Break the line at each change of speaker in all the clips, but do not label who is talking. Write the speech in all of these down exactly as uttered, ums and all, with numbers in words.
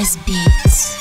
S Beats.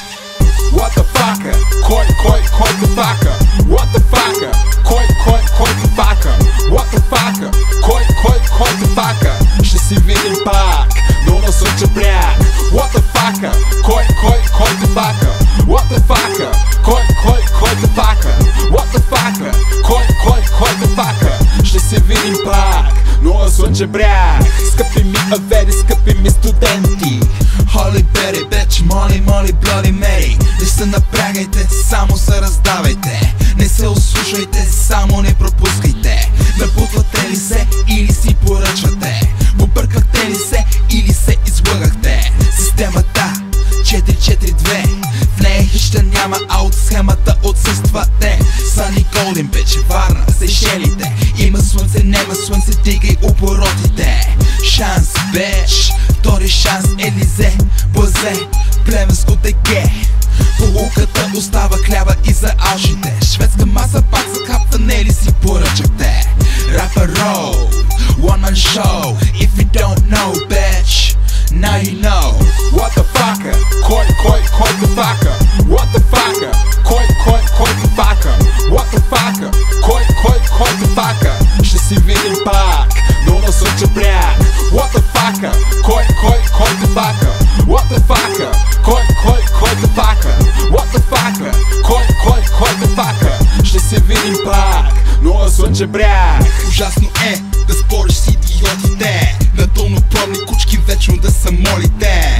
What the fuck? Кой, кой, кой the fuck? What the fuck? Кой, кой, кой the fuck? What the fuck? Кой, кой, кой the fuck? Ще си видим пак, но на слънчев бряг. What the fuck? Кой, кой, кой the fuck? What the fuck? Кой, кой, кой the fuck? What the fuck? Кой, кой, кой the fuck? Ще се видим пак, но на слънчев бряг. Скъпи ми авери, скъпи ми студенти.
Holy Berry, bitch, моли, моли, Bloody Mary. Не се напрягайте, само се раздавайте. Не се ослушайте, само не пропускайте. Напутвате ли се или си поръчвате? Побъркахте ли се или се излъгахте? Системата четири четири две, в нея хища няма, а от схемата отсъствате. Sunny Golden, bitch, Варна, Сейшелите. Има слънце, нема слънце, дигай оборотите. Шанс, bitch, втори шанс, Елизе, Базе, племенско деге. Полуката остава хляба и за алшите. Шведска маса пак за хапване ли си поръчахте? Rapper roll, one man show. If you don't know, bitch, now you know.
What the fuck? Кой, кой, кой the fuck? What the fuck? Кой, кой, кой the fuck? What the fuck? Кой, кой, кой the fuck? Ще си видим пак, но на слънчев бряг. What the fuck? Кой, кой, кой the fuck? What the fuck? Кой, кой, кой the fuck? What the fuck? Кой, кой, кой the fuck? Ще се видим пак, но на слънчев бряг.
Ужасно е да спориш с идиотите, на долнопробни кучки вечно да са молите.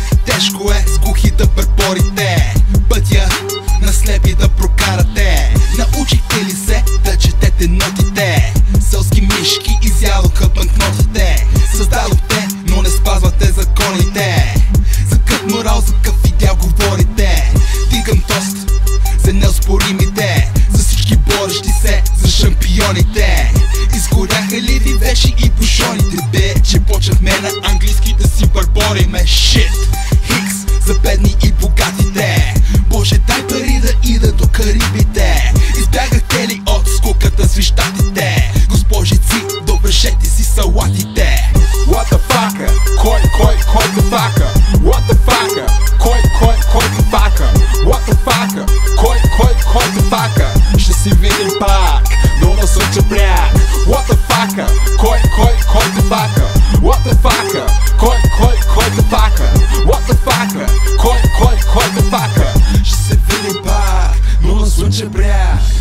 Тежко е с глухи да бърборите, пътя на слепи да прокарате. Научихте ли се да четете нотите? Селски мишки изядоха банкнотите. Създадохте, но не спазвате законите. За къв морал, за къв идеал говорите? Дигам тост за неоспоримите, за всички борещи се, за шампионите. Изгоряха ли ви вече и бушоните, бе? Че почнахме на английски да си бърбориме. Shit, хикс за бедни и богатите. Боже, дай пари да ида до Карибите. Избягахте ли от скуката с вищатите? Госпожици, довършете си салатите.
What the fuck? Кой, кой, кой the fuck? What the fuck? Кой, кой, кой the fuck? What the fuck? Кой, кой, кой the fuck? Ще си видим пак, но на слънчев бряг. What the fuck? Кой, кой, кой the fuck? What the fuck? Кой, кой, кой the fuck? What the fuck? Кой, кой, кой the fuck?
Ще се видим пак, но на слънчев бряг.